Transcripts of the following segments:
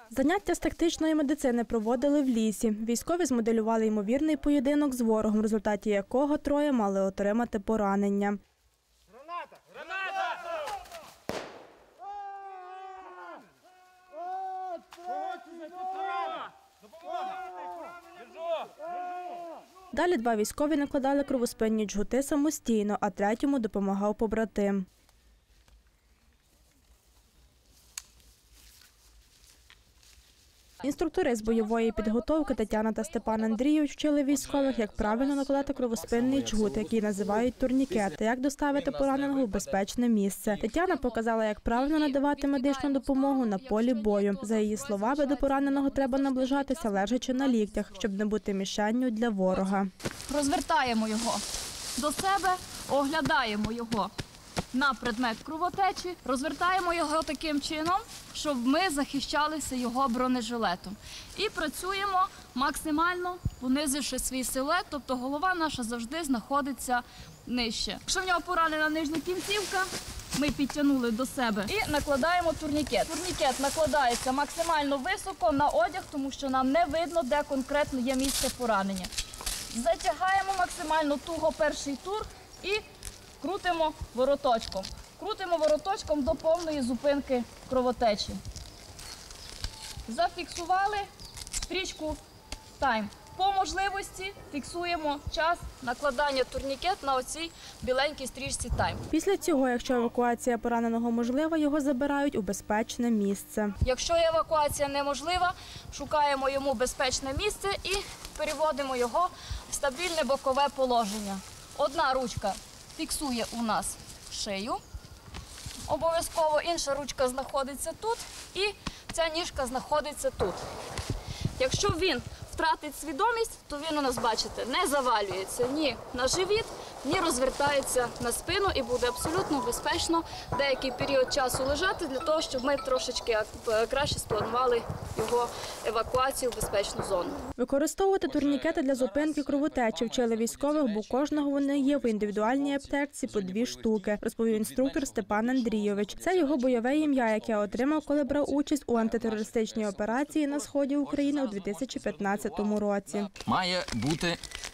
Заняття з тактичної медицини проводили в лісі. Військові змоделювали ймовірний поєдинок з ворогом, в результаті якого троє мали отримати поранення. Граната! Граната! Далі два військові накладали кровоспинні джгути самостійно, а третьому допомагав побратим. Інструктори з бойової підготовки Тетяна та Степан Андрійович вчили військових, як правильно накладати кровоспинний джгут, який називають турнікет, та як доставити пораненого в безпечне місце. Тетяна показала, як правильно надавати медичну допомогу на полі бою. За її словами, до пораненого треба наближатися, лежачи на ліктях, щоб не бути мішенню для ворога. Розвертаємо його до себе, оглядаємо його на предмет кровотечі, розвертаємо його таким чином, щоб ми захищалися його бронежилетом. І працюємо максимально понизивши свій силует, тобто голова наша завжди знаходиться нижче. Якщо в нього поранена нижня кінцівка, ми підтягнули до себе і накладаємо турнікет. Турнікет накладається максимально високо на одяг, тому що нам не видно, де конкретно є місце поранення. Затягаємо максимально туго перший тур і крутимо вороточком. Крутимо вороточком до повної зупинки кровотечі. Зафіксували стрічку тайм. По можливості фіксуємо час накладання турнікет на оцій біленькій стрічці тайм. Після цього, якщо евакуація пораненого можлива, його забирають у безпечне місце. Якщо евакуація неможлива, шукаємо йому безпечне місце і переводимо його в стабільне бокове положення. Одна ручка фіксує у нас шию, обов'язково інша ручка знаходиться тут і ця ніжка знаходиться тут. Якщо він втратить свідомість, то він у нас, бачите, не завалюється ні на живіт, ні розвертається на спину і буде абсолютно безпечно деякий період часу лежати для того, щоб ми трошечки краще спланували його евакуацію в безпечну зону. Використовувати турнікети для зупинки кровотечі вчили військових, бо кожного вони є в індивідуальній аптечці по 2 штуки, розповів інструктор Степан Андрійович. Це його бойове ім'я, яке отримав, коли брав участь у антитерористичній операції на сході України у 2015 році. Має бути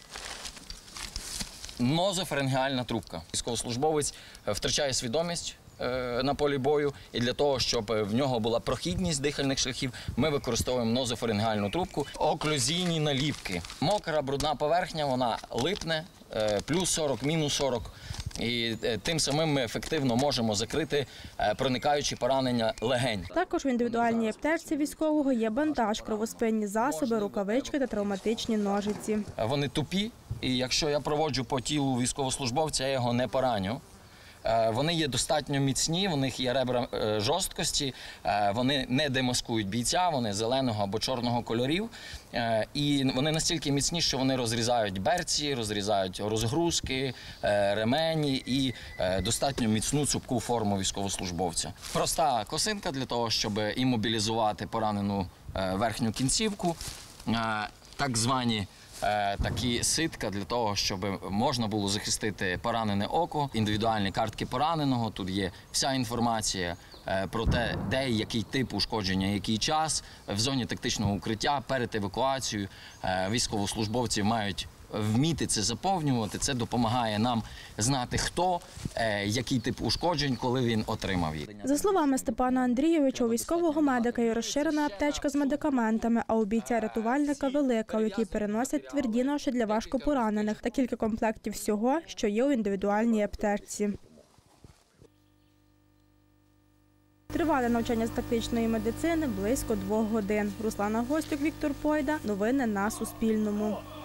нозофарингеальна трубка. Військовослужбовець втрачає свідомість на полі бою, і для того, щоб в нього була прохідність дихальних шляхів, ми використовуємо нозофарингеальну трубку. Оклюзійні наліпки. Мокра, брудна поверхня, вона липне, плюс 40, мінус 40. І тим самим ми ефективно можемо закрити проникаючі поранення легень. Також в індивідуальній аптечці військового є бандаж, кровоспинні засоби, рукавички та травматичні ножиці. Вони тупі, і якщо я проводжу по тілу військовослужбовця, я його не пораню. Вони є достатньо міцні, у них є ребра жорсткості, вони не демаскують бійця, вони зеленого або чорного кольорів. І вони настільки міцні, що вони розрізають берці, розрізають розгрузки, ремені і достатньо міцну цупку форму військовослужбовця. Проста косинка для того, щоб імобілізувати поранену верхню кінцівку, так звані такі ситка для того, щоб можна було захистити поранене око, індивідуальні картки пораненого. Тут є вся інформація про те, де і який тип ушкодження, який час. В зоні тактичного укриття перед евакуацією військовослужбовці мають вміти це заповнювати. Це допомагає нам знати, хто, який тип ушкоджень, коли він отримав їх. За словами Степана Андрійовича, у військового медика є розширена аптечка з медикаментами, а у бійця-рятувальника велика, у якій переносять тверді ноші для важкопоранених та кілька комплектів всього, що є у індивідуальній аптечці. Тривале навчання з тактичної медицини близько 2 годин. Руслана Гостюк, Віктор Пойда. Новини на Суспільному.